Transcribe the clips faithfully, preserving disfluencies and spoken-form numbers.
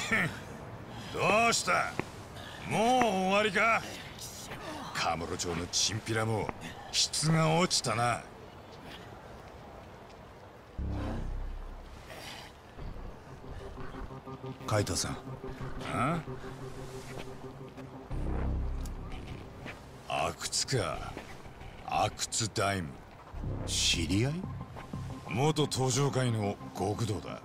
どうした？もう終わりか？カムロ町のチンピラも質が落ちたな。 カイトさん。 あ？阿久津か。阿久津大夢。 知り合い？ 元登場界の極道だ。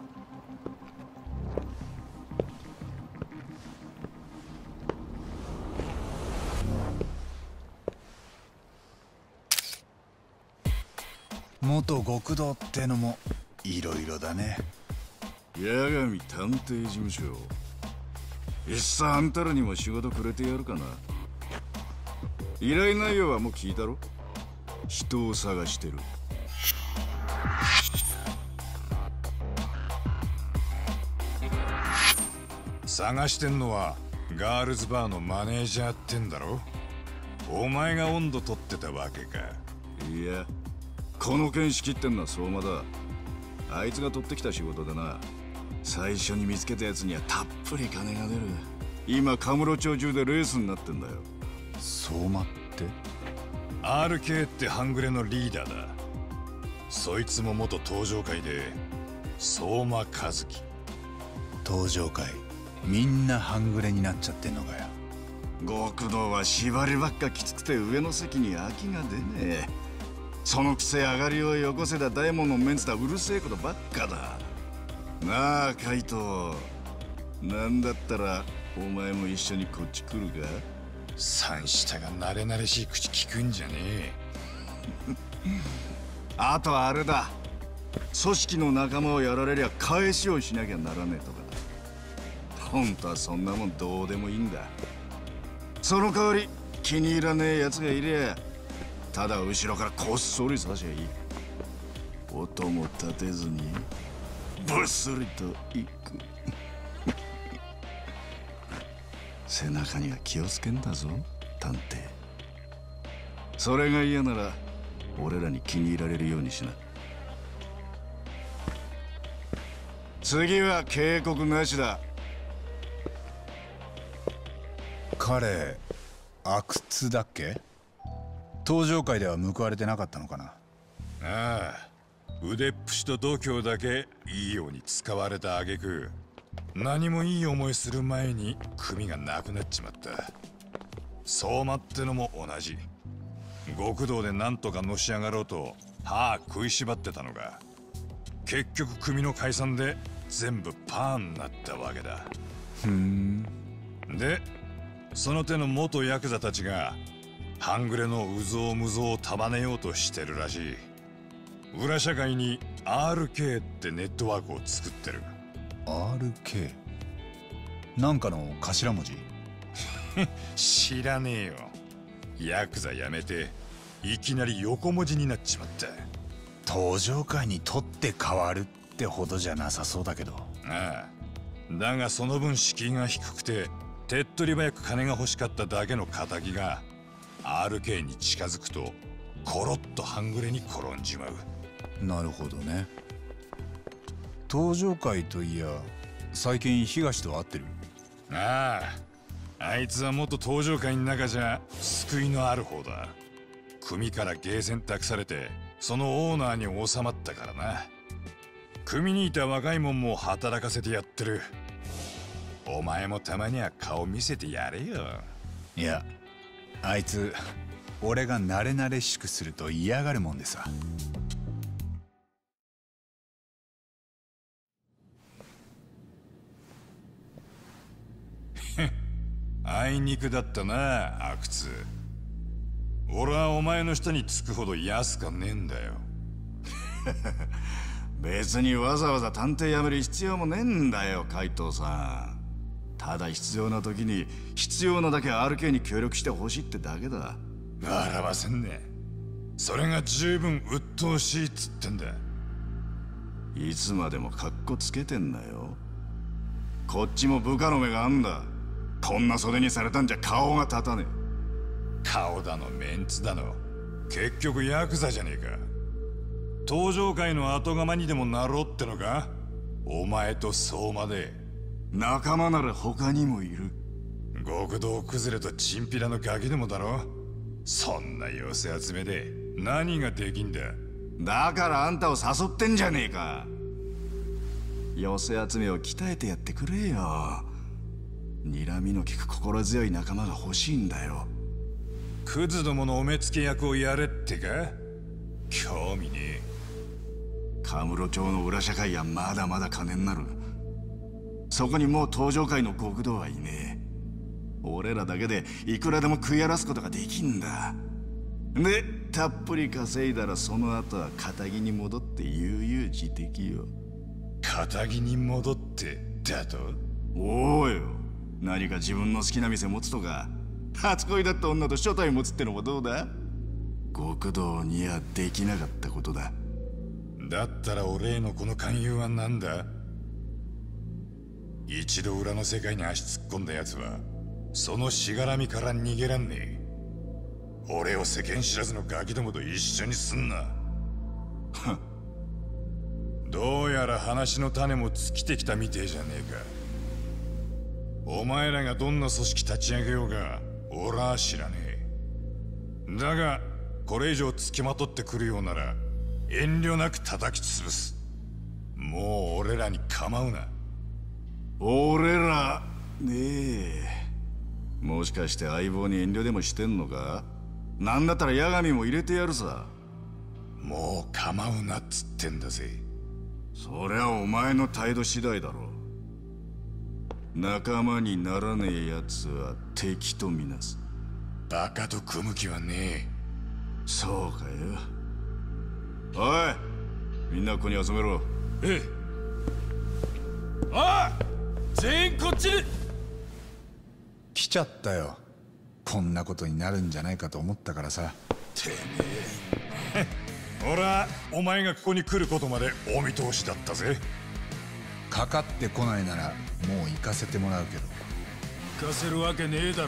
元極道ってのもいろいろだね。 八神探偵事務所。いっさあんたらにも仕事くれてやるかな。依頼内容はもう聞いたろ。人を探してる。 探してんのはガールズバーのマネージャーってんだろ。お前が温度取ってたわけか。 いや、この件仕切ってんのは相馬だ。あいつが取ってきた仕事でな。最初に見つけたやつにはたっぷり金が出る。今カムロ町中でレースになってんだよ。 相馬って？ アールケー って半グレのリーダーだ。そいつも元登場界で相馬和樹。 登場界みんな半グレになっちゃってんのかよ。 極道は縛りばっかきつくて上の席に空きが出ねえ。そのくせ上がりをよこせだ大門のメンツだうるせえことばっかだ。なあカイト、なんだったらお前も一緒にこっち来るか？ 三下が慣れ慣れしい口聞くんじゃねえ。 あとあれだ、組織の仲間をやられりゃ返しをしなきゃならねえとかだ。本当はそんなもんどうでもいいんだ。その代わり気に入らねえやつがいりゃただ後ろからこっそり刺しゃいい。音も立てずにぶっすりといく。背中には気をつけんだぞ探偵。それが嫌なら俺らに気に入られるようにしな。次は警告なしだ。 彼阿久津だっけ？登場界では報われてなかったのかな。 ああ、腕っぷしと度胸だけいいように使われた挙句、何もいい思いする前に組がなくなっちまった。相馬ってのも同じ。極道でなんとかのし上がろうと歯食いしばってたのが、結局組の解散で全部パーになったわけだ。 ふん。 でその手の元ヤクザたちが半グレの有象無象を束ねようとしてるらしい。裏社会に アールケー ってネットワークを作ってる。 アールケー？ なんかの頭文字？ 知らねえよ。ヤクザ辞めていきなり横文字になっちまった。 登場界にとって変わるってほどじゃなさそうだけど。 ああ、だがその分敷居が低くて手っ取り早く金が欲しかっただけの仇が アールケー に近づくとコロッと半グレに転んじまう。 なるほどね。登場界といや最近東と会ってる？ ああ、あいつは元登場界の中じゃ救いのある方だ。組からゲーセン託されてそのオーナーに収まったからな。組にいた若いもんも働かせてやってる。お前もたまには顔見せてやれよ。 いや、あいつ俺が慣れ慣れしくすると嫌がるもんでさ。 あいにくだったな、阿久津。俺はお前の下につくほど安かねえんだよ。 別にわざわざ探偵辞める必要もねえんだよ、海藤さん。ただ必要な時に必要なだけ アールケー に協力してほしいってだけだ。 笑わせんね。それが十分鬱陶しいっつってんだ。 いつまでもカッコつけてんなよ。こっちも部下の目があんだ。こんな袖にされたんじゃ顔が立たねえ。 顔だのメンツだの結局ヤクザじゃねえか。登場界の後釜にでもなろうってのか、お前と相馬で。 仲間なら他にもいる。 極道崩れとチンピラのガキどもだろ。そんな寄せ集めで何ができんだ。 だからあんたを誘ってんじゃねえか。寄せ集めを鍛えてやってくれよ。睨みの利く心強い仲間が欲しいんだよ。 クズどものお目付け役をやれってか。興味ねえ。 カムロ町の裏社会はまだまだ金になる。そこにもう登場界の極道はいねえ。俺らだけでいくらでも食い荒らすことができんだ。でたっぷり稼いだらその後は堅気に戻って悠々自適よ。 堅気に戻ってだと。 おおよ、何か自分の好きな店持つとか、初恋だった女と初対持つってのもどうだ。極道にはできなかったことだ。 だったら俺へのこの勧誘は何だ。一度裏の世界に足突っ込んだ奴はそのしがらみから逃げらんねえ。俺を世間知らずのガキどもと一緒にすんな。どうやら話の種も尽きてきたみてえじゃねえか。お前らがどんな組織立ち上げようが俺は知らねえ。だがこれ以上付きまとってくるようなら遠慮なく叩き潰す。もう俺らに構うな。 俺らねえ、もしかして相棒に遠慮でもしてんのか。なんだったら八神も入れてやるさ。 もう構うなっつってんだぜ。 そりゃお前の態度次第だろう。仲間にならねえ奴は敵とみなす。 バカと組む気はねえ。 そうかよ。おい、みんなここに集めろ。 ええ。おい、全員こっちに。 来ちゃったよ。こんなことになるんじゃないかと思ったからさ。 てめえ。俺はお前がここに来ることまでお見通しだったぜ。 かかってこないならもう行かせてもらうけど。 行かせるわけねえだろ。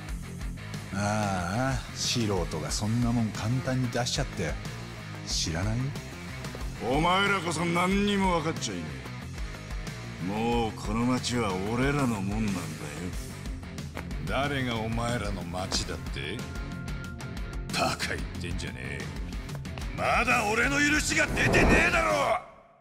ああ、素人がそんなもん簡単に出しちゃって知らないよ。 お前らこそ何にも分かっちゃいねえ。もうこの町は俺らのもんなんだよ。 誰がお前らの町だって。バカ言ってんじゃねえ。まだ俺の許しが出てねえだろ。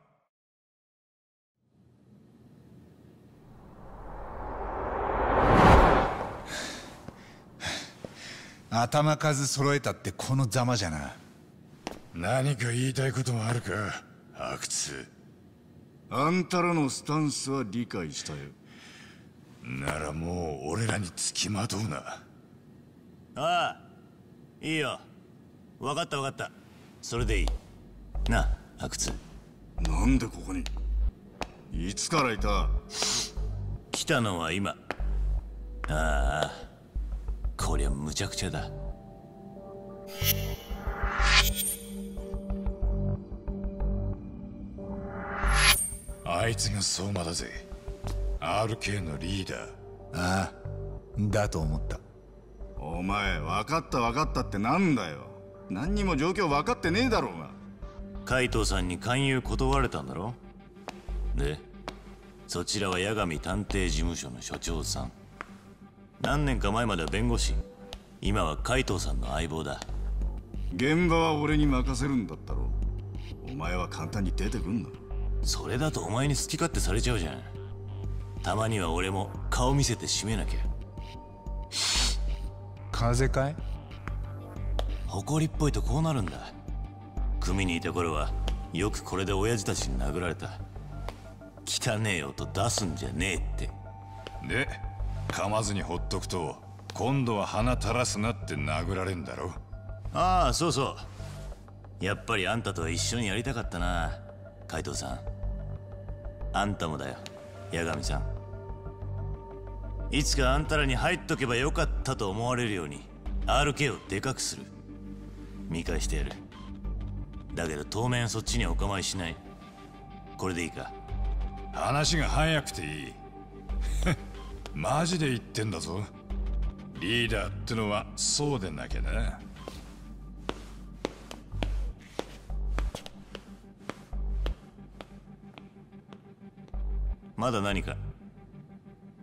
頭数揃えたってこのざまじゃな。 何か言いたいことはあるか、阿久津。 あんたらのスタンスは理解したよ。 ならもう俺らにつきまとうな。 ああ、いいよ。分かった分かった。それでいいなあ、阿久津。 なんでここに。いつからいた。 来たのは今。ああ、こりゃむちゃくちゃだ。 あいつが相馬だぜ。 アールケー のリーダー。 ああ、だと思った。 お前分かった分かったってなんだよ。何にも状況分かってねえだろうが。 海藤さんに勧誘断られたんだろ。でそちらは八神探偵事務所の所長さん。何年か前までは弁護士、今は海藤さんの相棒だ。 現場は俺に任せるんだったろ。お前は簡単に出てくんな。 それだとお前に好き勝手されちゃうじゃん。たまには俺も顔見せて締めなきゃ。 風邪かい。 誇りっぽいとこうなるんだ。組にいた頃はよくこれで親父たちに殴られた。汚ねえ音出すんじゃねえって。 で噛まずにほっとくと今度は鼻垂らすなって殴られんだろ。 ああ、そうそう。やっぱりあんたとは一緒にやりたかったな、海藤さん。あんたもだよ、八神さん。いつかあんたらに入っとけばよかったと思われるように アールケー をでかくする。見返してやる。だけど当面そっちにはお構いしない。これでいいか。 話が早くていい。マジで言ってんだぞ。リーダーってのはそうでなきゃな。 まだ何か。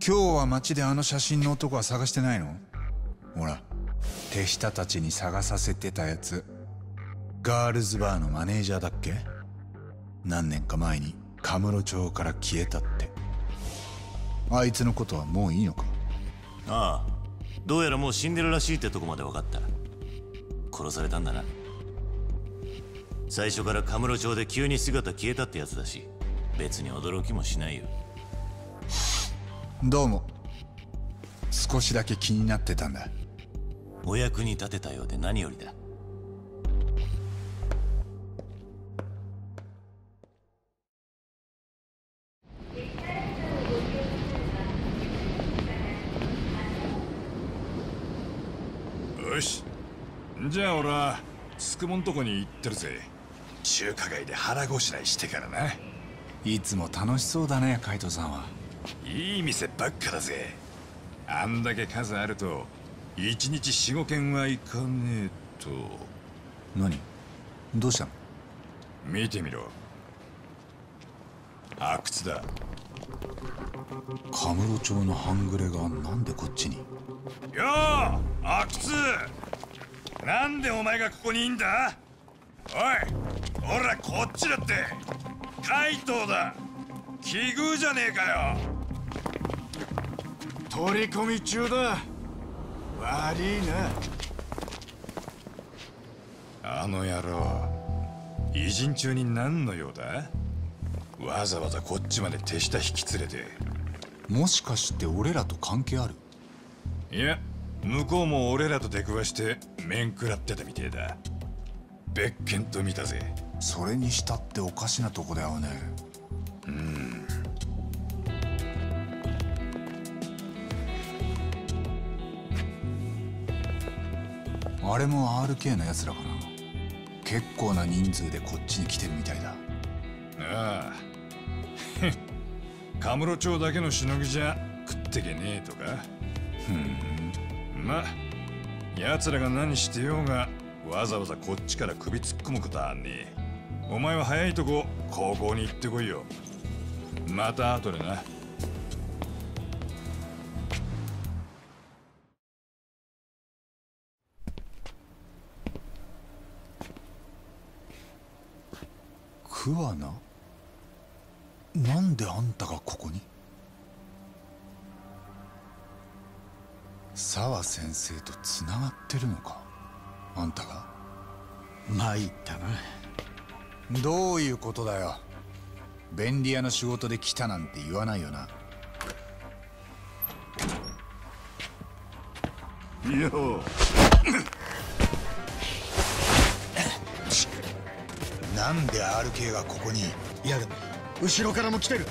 今日は街であの写真の男は探してないの？ほら、手下たちに探させてたやつ。ガールズバーのマネージャーだっけ？何年か前にカムロ町から消えたって。あいつのことはもういいのか？ ああ、どうやらもう死んでるらしいってとこまで分かった。殺されたんだな。最初からカムロ町で急に姿消えたってやつだし、別に驚きもしないよ。 どうも。少しだけ気になってたんだ。 お役に立てたようで何よりだ。 よし、じゃあ俺はつくもんとこに行ってるぜ。中華街で腹ごしらえしてからな。 いつも楽しそうだね、カイトさんは。 いい店ばっかだぜ。あんだけ数あると一日四五軒は行かねえと。 何？どうしたの？ 見てみろ。阿久津だ。 カムロ町の半グレがなんでこっちに？ よー、阿久津、なんでお前がここにいんだ？おい、ほらこっちだって。怪盗だ。奇遇じゃねえかよ。 取り込み中だ。悪いな。あの野郎、異人中に何の用だ？わざわざこっちまで手下引き連れて。 もしかして俺らと関係ある？ いや、向こうも俺らと出くわして面食らってたみてえだ。別件と見たぜ。 それにしたっておかしなとこだよね。 うん。 あれも アールケー のやつらかな。結構な人数でこっちに来てるみたいだ。 ああカムロ町だけのしのぎじゃ食ってけねえとか。 ふん。 ま、奴らが何してようがわざわざこっちから首突っ込むことはねえ。お前は早いとこ高校に行ってこいよ。また後でな。 桑名？なんであんたがここに？沢先生とつながってるのか、あんたが？ 参ったな。 どういうことだよ。便利屋の仕事で来たなんて言わないよな。 よなんで アールケー がここに？ いやでも後ろからも来てる。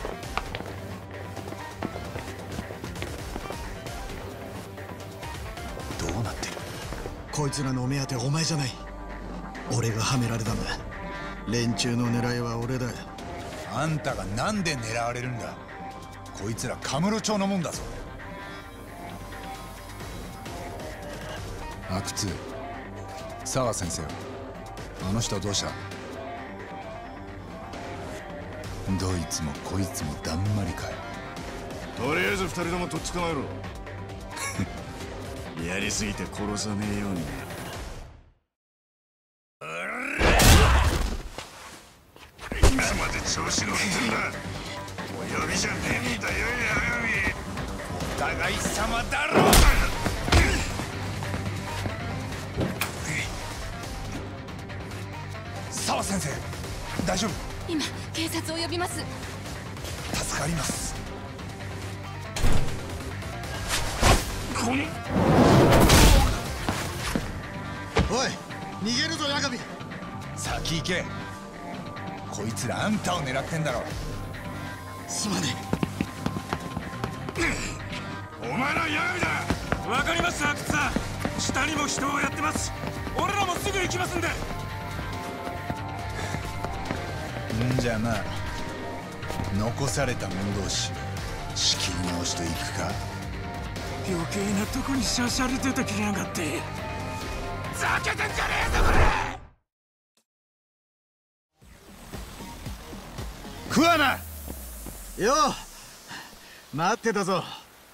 どうなってる？ こいつらのお目当てはお前じゃない。俺がはめられたんだ。連中の狙いは俺だ。 あんたがなんで狙われるんだ？こいつらカムロ町のもんだぞ。阿久津、沢先生、あの人はどうした？どいつもこいつもだんまりかよ。 とりあえず二人ともとっ捕まえろ。やりすぎて殺さねえようにな。いつまで調子乗ってんだ。お呼びじゃねえんだよ、 お互い様だろ。沢先生、大丈夫？ 今警察を呼びます。 助かります。 このおい、逃げるぞ八神。 先行け。こいつらあんたを狙ってんだろ。 すまねえ。お前ら八神だ。 わかりました、阿久津さん。下にも人をやってます。俺らもすぐ行きますんで。 んじゃまあ、残された者同士仕切り直しといくか。 余計なとこにしゃしゃり出てきやがって。ざけてんじゃねえぞこれ。 桑名よ待ってたぞ。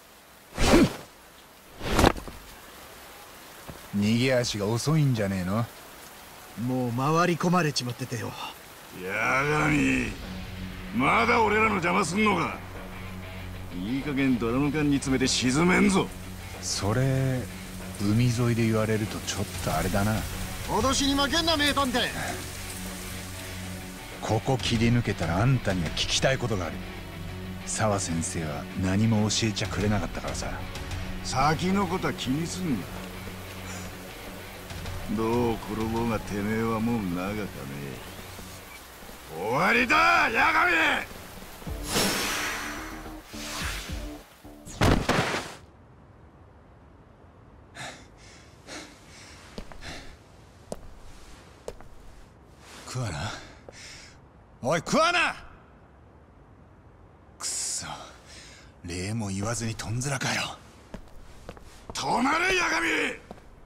逃げ足が遅いんじゃねえの？ もう回り込まれちまっててよ。 八神、まだ俺らの邪魔すんのか。いい加減ドラム缶に詰めて沈めんぞ。 それ海沿いで言われるとちょっとあれだな。 脅しに負けんな名探偵。 ここ切り抜けたらあんたには聞きたいことがある。沢先生は何も教えちゃくれなかったからさ。 先のことは気にすんな。どう転ぼうがてめえはもう長かねえ。終わりだ八神。 食わな。おい食わな。くそ、礼も言わずにとんずらかよ。 止まれ八神。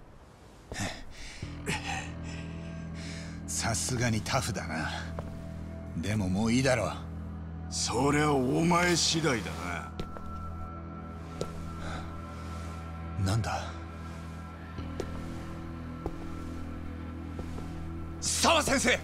さすがにタフだな。でももういいだろう。 そりゃお前次第だな。 なんだ。沢先生、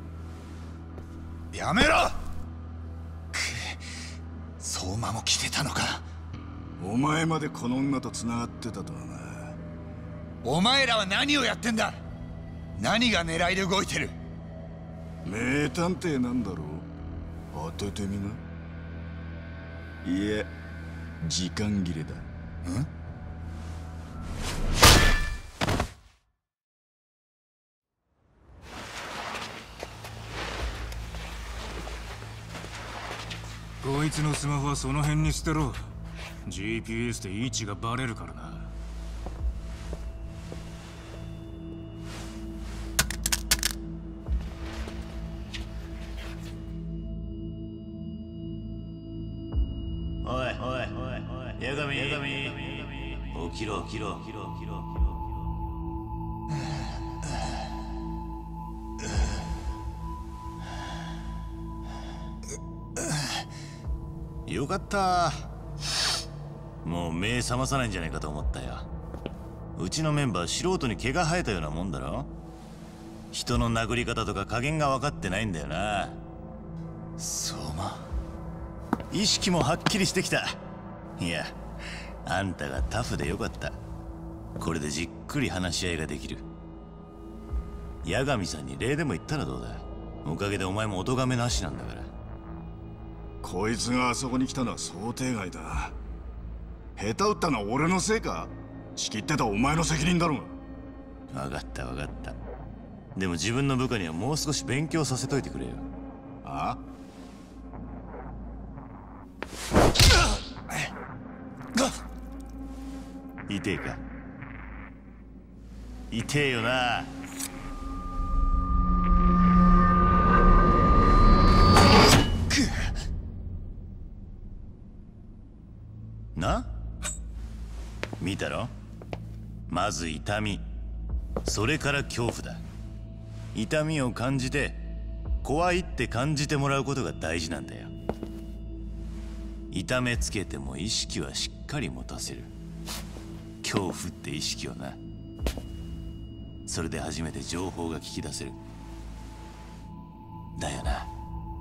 やめろ。く相馬も来てたのか。 お前までこの女と繋がってたとはな。 お前らは何をやってんだ。何が狙いで動いてる。 名探偵なんだろう。当ててみな。いや、時間切れだ。 ん？ こいつのスマホはその辺に捨てろ。 ジーピーエス で位置がバレるからな。 おいおいおい八神、八神、起きろ起きろ起きろ起きろ。よかった。もう目覚まさないんじゃないかと思ったよ。うちのメンバー素人に毛が生えたようなもんだろ。人の殴り方とか加減が分かってないんだよな。 相馬、 意識もはっきりしてきた。いや、あんたがタフでよかった。これでじっくり話し合いができる。八神さんに礼でも言ったらどうだ。おかげでお前もお咎めなしなんだから。 こいつがあそこに来たのは想定外だ。下手打ったのは俺のせいか。仕切ってたお前の責任だろうが。 分かった分かった。でも自分の部下にはもう少し勉強させといてくれよ。 あ？ 痛えか。痛えよな。な？見たろ？まず痛み、それから恐怖だ。痛みを感じて怖いって感じてもらうことが大事なんだよ。痛めつけても意識はしっかり持たせる。恐怖って意識をな。それで初めて情報が聞き出せる。だよな。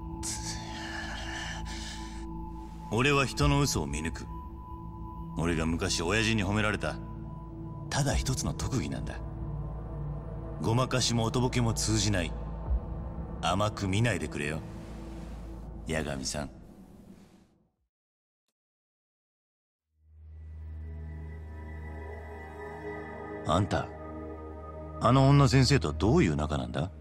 俺は人の嘘を見抜く。俺が昔親父に褒められたただ一つの特技なんだ。ごまかしもおとぼけも通じない。甘く見ないでくれよ、八神さん。あんた、あの女先生とはどういう仲なんだ？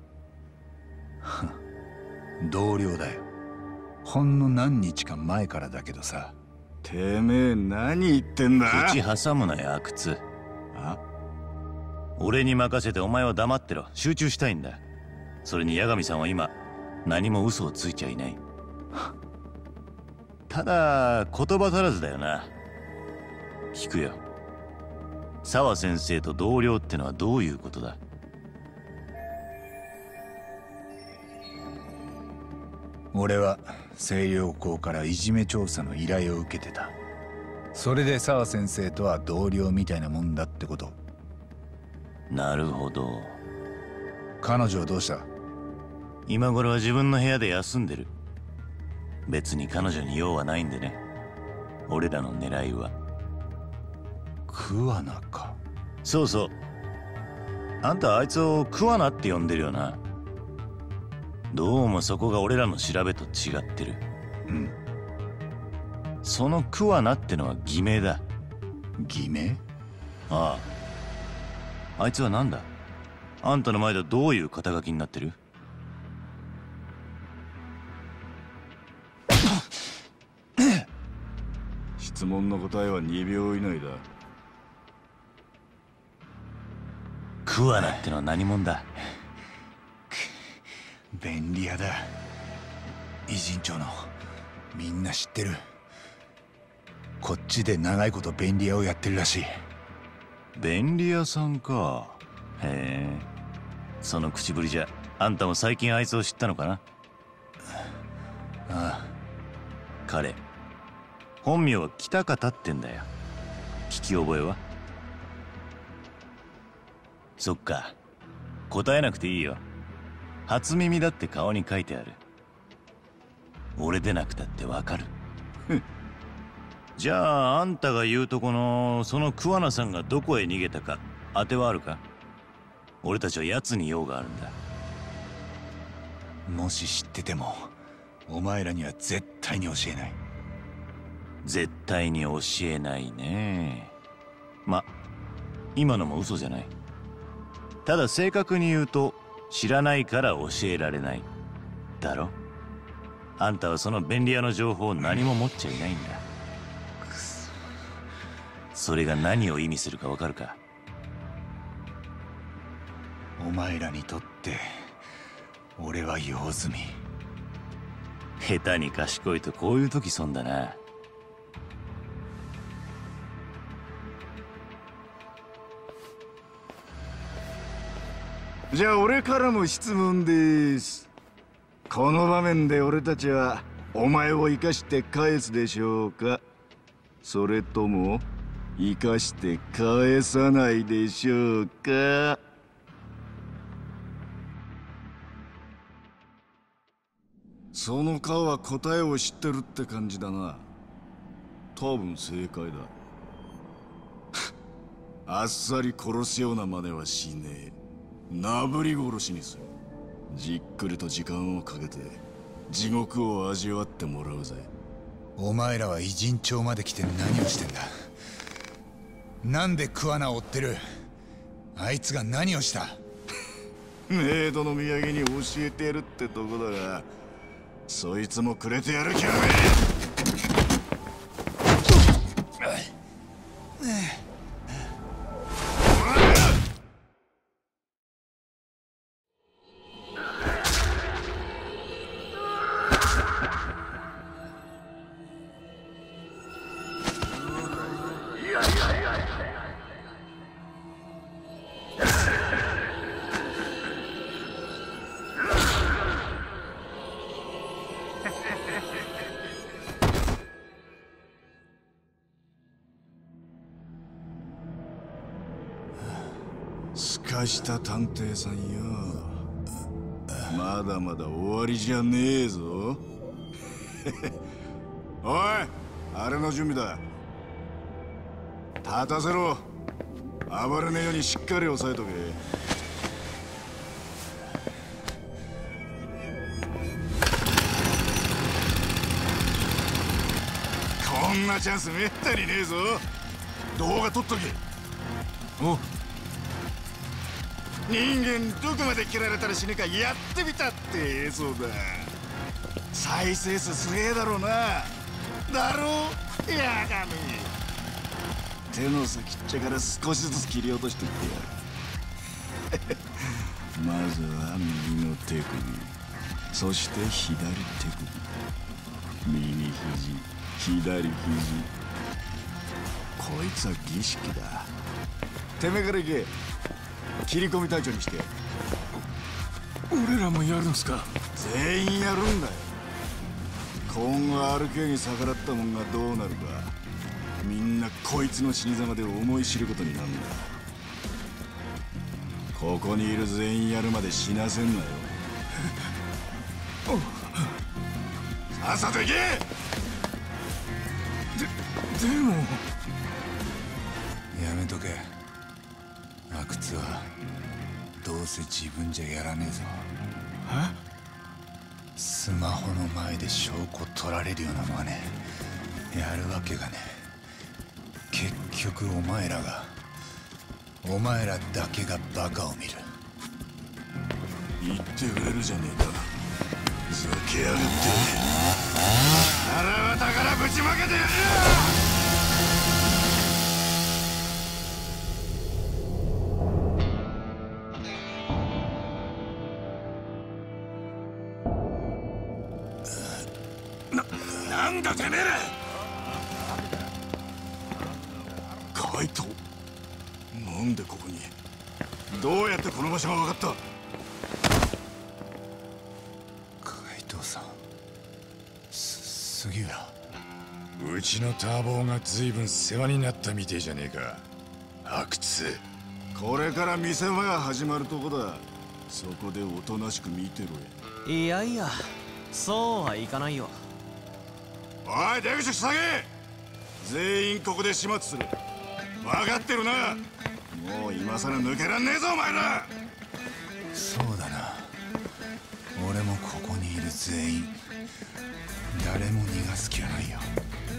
同僚だよ。ほんの何日か前からだけどさ。 てめえ何言ってんだ？ 口挟むなよ、阿久津。 あ？ 俺に任せてお前は黙ってろ。集中したいんだ。それに八神さんは今何も嘘をついちゃいない。ただ言葉足らずだよな。聞くよ。沢先生と同僚ってのはどういうことだ？ 俺は星稜校からいじめ調査の依頼を受けてた。それで沢先生とは同僚みたいなもんだってこと。 なるほど。 彼女はどうした？ 今頃は自分の部屋で休んでる。別に彼女に用はないんでね。俺らの狙いは桑名か。 そうそう。あんたあいつを桑名って呼んでるよな。どうもそこが俺らの調べと違ってる。 うん。 その桑名ってのは偽名だ。 偽名？ ああ。あいつはなんだ？あんたの前でどういう肩書きになってる？ 質問の答えはにびょう以内だ。 桑名ってのは何者だ？ 便利屋だ。偉人町のみんな知ってる。こっちで長いこと便利屋をやってるらしい。 便利屋さんか。へえ。その口ぶりじゃあんたも最近あいつを知ったのかな？ ああ。 彼本名は北方ってんだよ。聞き覚えは？そっか。答えなくていいよ。初耳だって顔に書いてある。俺でなくたってわかる。じゃああんたが言うとこのその桑名さんがどこへ逃げたか当てはあるか？俺たちは奴に用があるんだ。 もし知っててもお前らには絶対に教えない。 絶対に教えないね。ま、今のも嘘じゃない。ただ正確に言うと知らないから教えられないだろ。あんたはその便利屋の情報を何も持っちゃいないんだ。それが何を意味するかわかるか？ お前らにとって俺は用済み。 下手に賢いとこういう時損だな。 じゃあ俺からも質問です。この場面で俺たちはお前を生かして返すでしょうか、それとも生かして返さないでしょうか？その顔は答えを知ってるって感じだな。多分正解だ。あっさり殺すような真似はしねえ。なぶり殺しにする。じっくりと時間をかけて地獄を味わってもらうぜ。 お前らは偉人町まで来て何をしてんだ？なんで桑名を追ってる？あいつが何をした？ メイドの土産に教えてやるってとこだが、そいつもくれてやる気はねえ。すかした探偵さんよ、まだまだ終わりじゃねえぞ。おい、あれの準備だ。立たせろ。暴れねえようにしっかり押さえとけ。こんなチャンスめったにねえぞ。動画撮っとけ。お人間どこまで切られたら死ぬかやってみたって映像だ。再生数すげえだろうな。だろうやがみ。手の先っちゃから少しずつ切り落としていってやる。まずは右の手首、そして左手首、右肘、左肘。こいつは儀式だ。てめえから行け。切り込み隊長にして。 俺らもやるんすか？ 全員やるんだよ。 今後 アールケー に逆らったもんがどうなるか、みんなこいつの死に様で思い知ることになるんだ。ここにいる全員やるまで死なせんなよ。さっさと行け。 ででもやめとけ。阿久津はどうせ自分じゃやらねえぞ。 え？ スマホの前で証拠取られるような真似やるわけがねえ。結局お前らがお前らだけがバカを見る。 言ってくれるじゃねえか。ふざけやがって。腹渡からぶちまけてやるよ。なんだてめえら。カイト、なんでここに。どうやってこの場所が分かった。 海藤さん、す杉浦。 うちのターボーが随分世話になったみてえじゃねえか、阿久津。 これから見せ場が始まるとこだ。そこでおとなしく見てろや。 いやいや、そうはいかないよ。 おい、出口塞げ。全員ここで始末する。分かってるな。もう今さら抜けらんねえぞお前ら。 そうだな。俺もここにいる全員誰も逃がす気はないよ。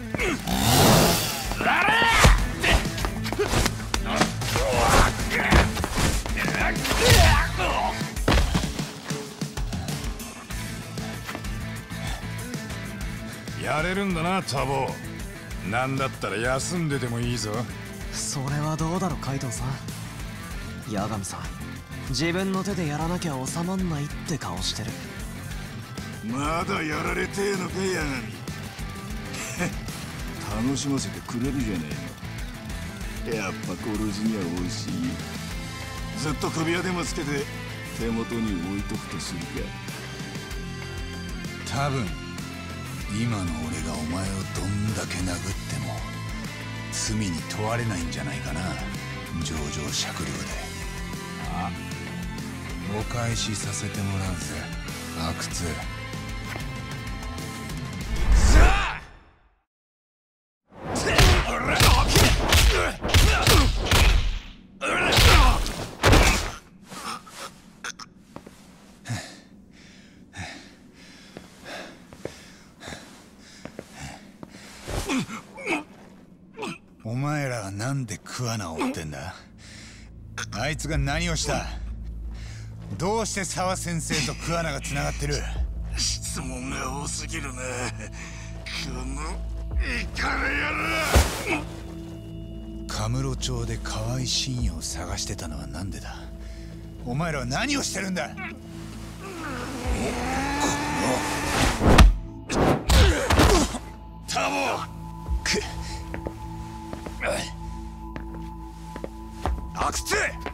やれるんだなタボ。なんだったら休んでてもいいぞ。 それはどうだろ海藤さん。八神さん、自分の手でやらなきゃ収まんないって顔してる。 まだやられてえのか八神。楽しませてくれるじゃねえ。やっぱ殺すには惜しい。ずっと首輪でもつけて手元に置いとくとするか。 多分今の俺がお前をどんだけ殴っても罪に問われないんじゃないかな。情状酌量で。あ、お返しさせてもらうぜ阿久津。お前らはなんで桑名を追ってんだ。あいつが何をした。どうして沢先生と桑名がつながってる。 質問が多すぎるなこのイカレ野郎。 カムロ町で河合信也を探してたのはなんでだ。お前らは何をしてるんだ。 タボ。 く阿久津。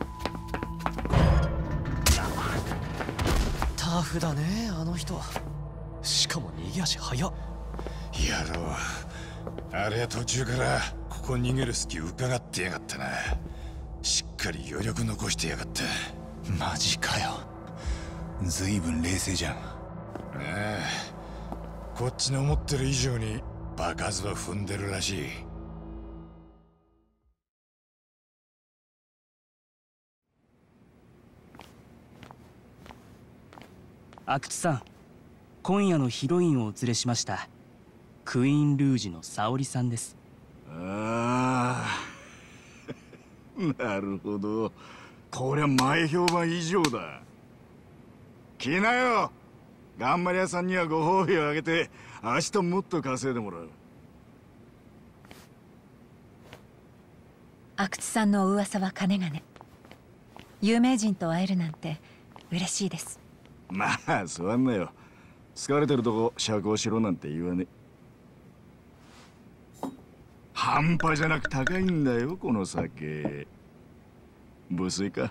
タフだねあの人。しかも逃げ足早っ。 やろう。あれは途中からここ逃げる隙伺ってやがったな。しっかり余力残してやがった。 マジかよ。ずいぶん冷静じゃん。ああ、こっちの思ってる以上に場数は踏んでるらしい。 阿久津さん、今夜のヒロインをお連れしました。クイーンルージュの沙織さんです。 ああなるほど。こりゃ前評判以上だ。来なよ。頑張り屋さんにはご褒美をあげて明日もっと稼いでもらう。 阿久津さんのお噂は金がね。有名人と会えるなんて嬉しいです。 まあ座んなよ。疲れてるとこ釈放しろなんて言わねえ。半端じゃなく高いんだよこの酒。無粋か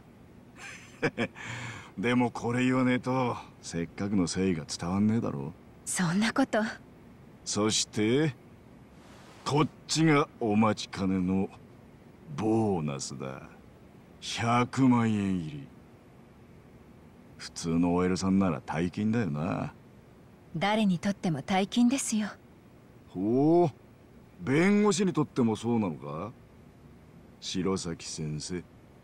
でもこれ言わねえとせっかくの誠意が伝わんねえだろ。 そんなことそしてこっちがお待ちかねのボーナスだ。ひゃくまんえん入り。普通の オーエル さんなら大金だよな。 誰にとっても大金ですよ。 ほう、弁護士にとってもそうなのか、白崎先生。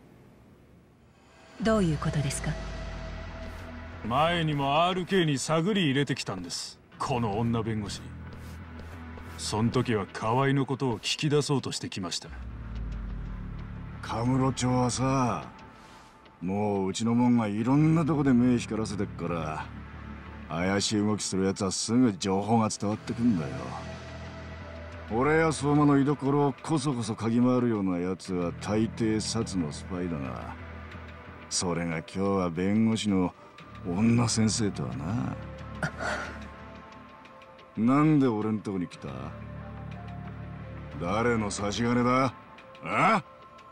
どういうことですか？ 前にも アールケー に探り入れてきたんです、この女弁護士。そん時は河合のことを聞き出そうとしてきました。 カムロ町はさ、もううちのもんがいろんなとこで目光らせてっから、怪しい動きするやつはすぐ情報が伝わってくんだよ。俺や相馬の居所をこそこそ嗅ぎ回るようなやつは大抵殺のスパイだが、それが今日は弁護士の女先生とはな。なんで俺んとこに来た？誰の差し金だ？あ？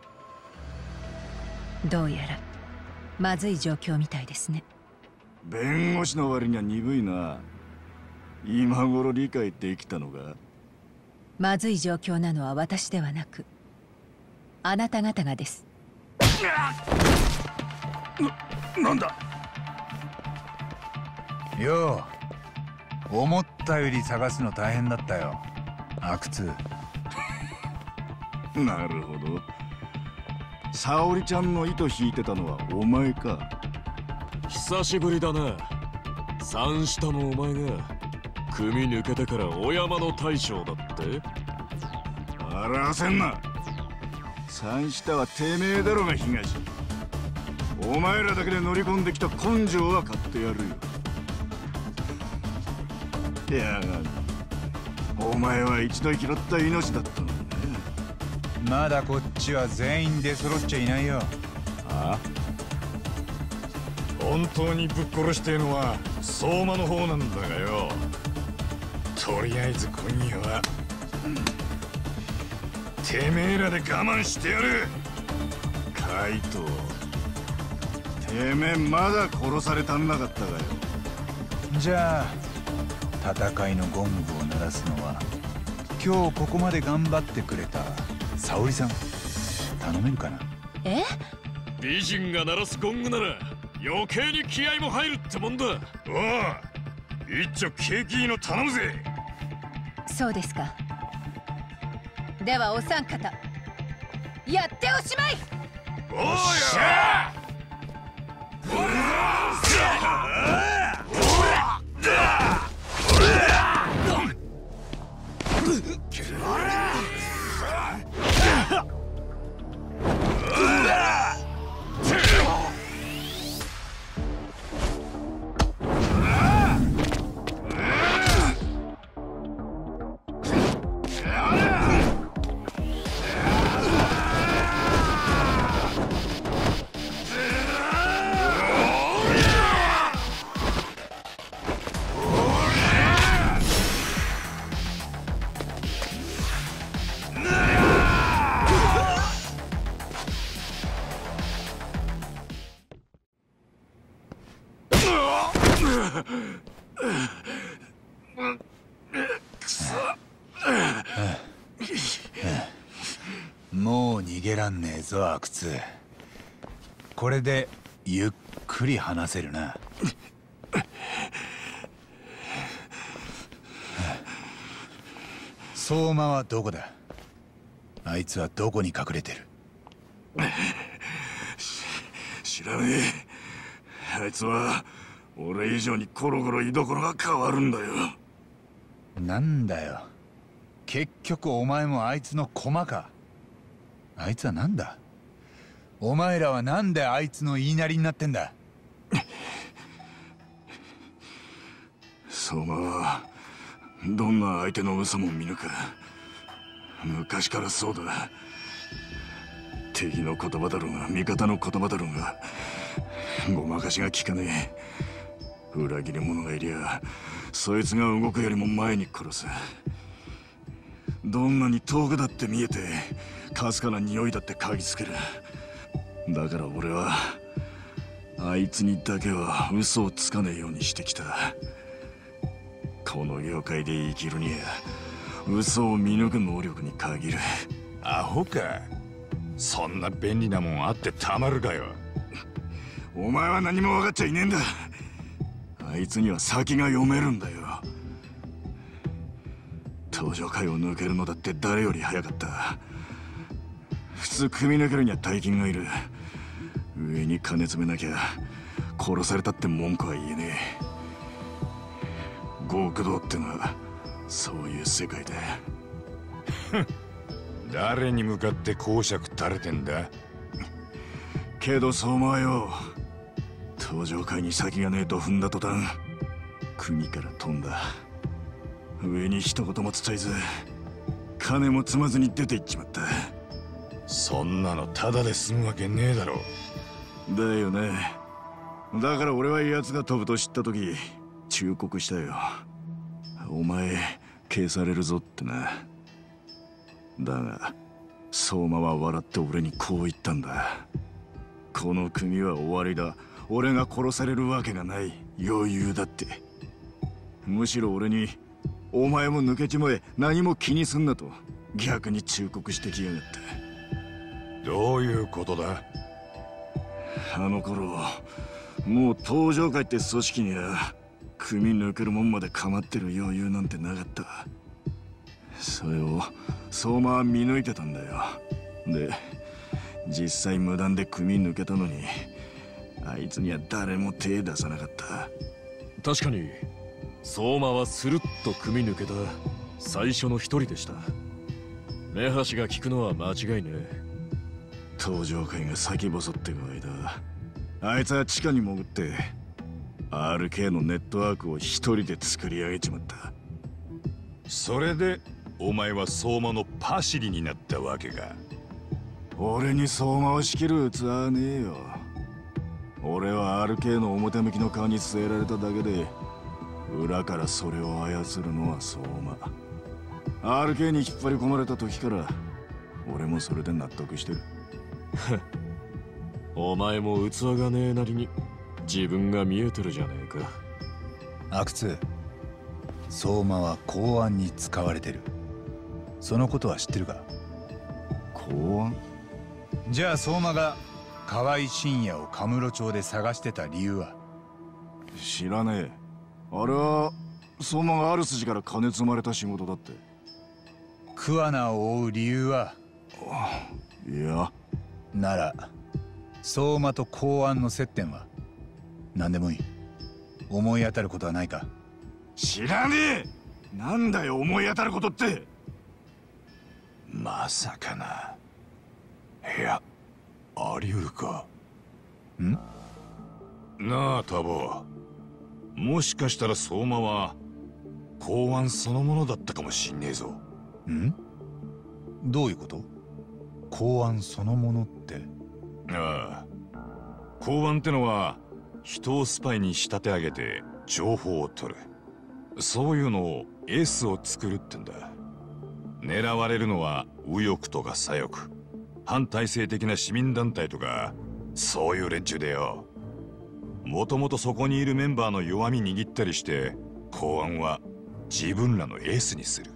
どうやらまずい状況みたいですね。 弁護士の割には鈍いな。今頃理解できたのか？ まずい状況なのは私ではなく、あなた方がです。 な、なんだよう、思ったより探すの大変だったよ、阿久津。 なるほど。沙織ちゃんの糸引いてたのはお前か。 久しぶりだな。三下のお前が組抜けてからお山の大将だって。 表せんな。三下はてめえだろが東。お前らだけで乗り込んできた根性は買ってやるよ。いやがお前は一度拾った命だったのにね。 まだこっちは全員出揃っちゃいないよ。 ああ、 本当にぶっ殺してえのは相馬の方なんだがよ。とりあえず今夜は、うん、てめえらで我慢してやる。 カイト、てめえまだ殺されたんなかったかよ。 じゃあ戦いのゴングを鳴らすのは今日ここまで頑張ってくれた沙織さん、頼めるかな？ え？ 美人が鳴らすゴングなら余計に気合も入るってもんだ。おおう、一丁景気いいの頼むぜ。 そうですか。ではお三方、やっておしまい。 おうやもう逃げらんねえぞ阿久津。これでゆっくり話せるな。相馬はどこだ？あいつはどこに隠れてる？ 知らねえ。あいつは俺以上にコロコロ居所が変わるんだよ。 なんだよ、結局お前もあいつの駒か。あいつはなんだ？お前らはなんであいつの言いなりになってんだ？ 相馬はどんな相手の嘘も見抜く。昔からそうだ。敵の言葉だろうが味方の言葉だろうがごまかしが効かねえ。裏切り者がいりゃそいつが動くよりも前に殺す。どんなに遠くだって見えてかすかな匂いだって嗅ぎつける。だから俺はあいつにだけは嘘をつかねえようにしてきた。 この業界で生きるには嘘を見抜く能力に限る。 アホか。そんな便利なもんあってたまるかよ。 お前は何も分かっちゃいねえんだ。あいつには先が読めるんだよ。登場界を抜けるのだって誰より早かった。普通組み抜けるには大金がいる。上に金詰めなきゃ殺されたって文句は言えねえ。極道ってのはそういう世界だ。 誰に向かって講釈垂れてんだ。 けど相馬はよ、登場界に先がねえと踏んだ途端国から飛んだ。上に一言も伝えず金も積まずに出て行っちまった。 そんなのタダで済むわけねえだろ。 だよね。だから俺は奴が飛ぶと知った時忠告したよ。お前消されるぞってな。だが相馬は笑って俺にこう言ったんだ。この組は終わりだ。俺が殺されるわけがない。余裕だって。むしろ俺にお前も抜けちまえ、何も気にすんなと逆に忠告してきやがった。 どういうことだ。 あの頃もう登場界って組織には組抜けるもんまで構ってる余裕なんてなかった。それを相馬は見抜いてたんだよ。で実際無断で組抜けたのにあいつには誰も手出さなかった。 確かに相馬はスルッと組み抜けた最初の一人でした。目端が利くのは間違いねえ。 登場界が先細ってく間あいつは地下に潜って アールケー のネットワークを一人で作り上げちまった。 それでお前は相馬のパシリになったわけか。 俺に相馬を仕切る器はねえよ。俺は アールケー の表向きの顔に据えられただけで裏からそれを操るのは相馬。 アールケー に引っ張り込まれた時から俺もそれで納得してる。 お前も器がねえなりに自分が見えてるじゃねえか。 阿久津、相馬は公安に使われてる。そのことは知ってるか。 公安？ じゃあ相馬が河合信也をカムロ町で探してた理由は？ 知らねえ。あれは相馬がある筋から金積まれた仕事だって。 桑名を追う理由は？ いや。 なら相馬と公安の接点は？何でもいい。思い当たることはないか。 知らねえ。なんだよ思い当たることって。 まさかな。いや、あり得るか。 ん？ なあタボ、もしかしたら相馬は公安そのものだったかもしんねえぞ。 ん？どういうこと？公安そのものって？ ああ、公安ってのは人をスパイに仕立て上げて情報を取る、そういうのをエースを作るってんだ。狙われるのは右翼とか左翼、反体制的な市民団体とかそういう連中でよ。もともとそこにいるメンバーの弱み握ったりして公安は自分らのエースにする。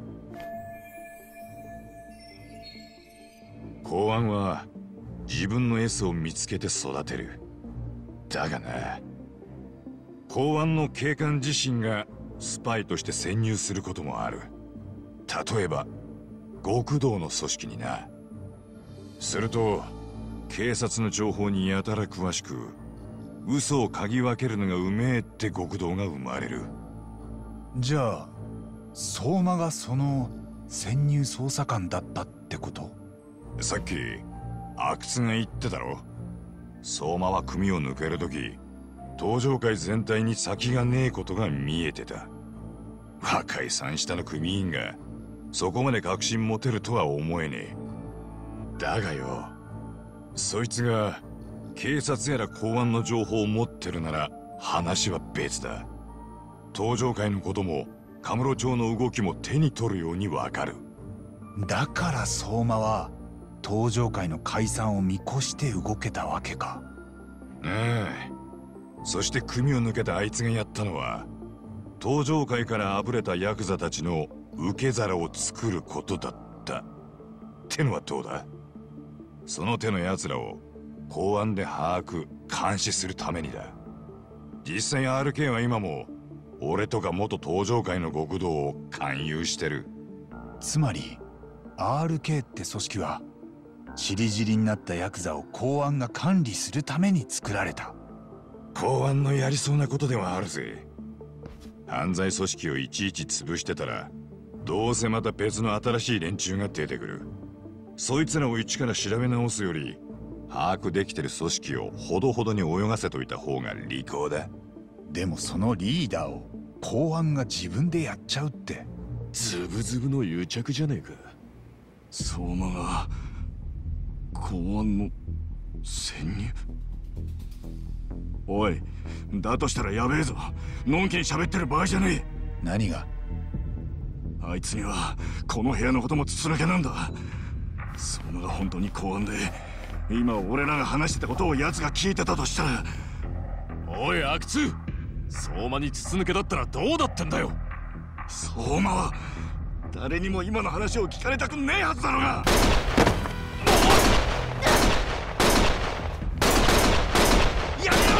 公安は自分のエースを見つけて育てる。だがな、公安の警官自身がスパイとして潜入することもある。例えば極道の組織にな。すると警察の情報にやたら詳しく、嘘を嗅ぎ分けるのがうめえって極道が生まれる。 じゃあ相馬がその潜入捜査官だったってこと？ さっき阿久津が言ってたろ。相馬は組を抜けるとき登場界全体に先がねえことが見えてた。若い三下の組員がそこまで確信持てるとは思えねえ。だがよ、そいつが警察やら公安の情報を持ってるなら話は別だ。登場界のこともカムロ町の動きも手に取るようにわかる。 だから相馬は登場界の解散を見越して動けたわけか。 ええ。そして組を抜けたあいつがやったのは登場界からあぶれたヤクザたちの受け皿を作ることだったってのはどうだ？その手の奴らを公安で把握監視するためにだ。実際 アールケー は今も俺とか元登場界の極道を勧誘してる。 つまり アールケー って組織は散り散りになったヤクザを公安が管理するために作られた。 公安のやりそうなことではあるぜ。犯罪組織をいちいち潰してたらどうせまた別の新しい連中が出てくる。そいつらを一から調べ直すより把握できてる組織をほどほどに泳がせといた方が利口だ。 でもそのリーダーを公安が自分でやっちゃうってズブズブの癒着じゃねえか。 相馬が公安の潜入。おい、だとしたらやべえぞ。のんきに喋ってる場合じゃねえ。 何が？ あいつにはこの部屋のことも筒抜けなんだ。相馬が本当に公安で今俺らが話してたことを奴が聞いてたとしたら。 おい阿久津、相馬に筒抜けだったらどうだってんだよ。 相馬は誰にも今の話を聞かれたくねえはずだろうが。やめろ！